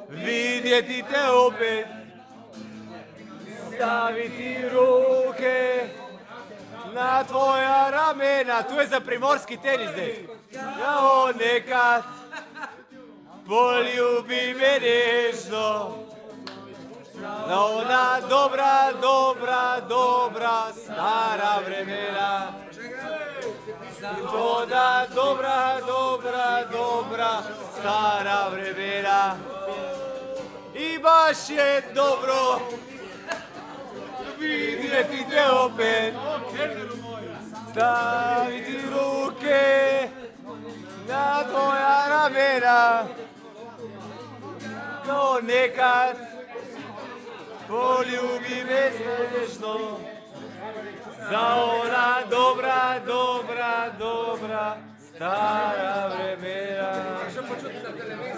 vidjeti te opet, staviti ruke na tvoja ramena. Tu je za primorski tenis, dečko. Ja nekad poljubi me nežno, na ona dobra, dobra, dobra stara vremena. Ona dobra, dobra, dobra stara vremena. I baš je dobro vidjeti te opet, staviti ruke na tvoja ramena. Kao nekad poljubi me nežno, za ona dobra, dobra, dobra stara vremena.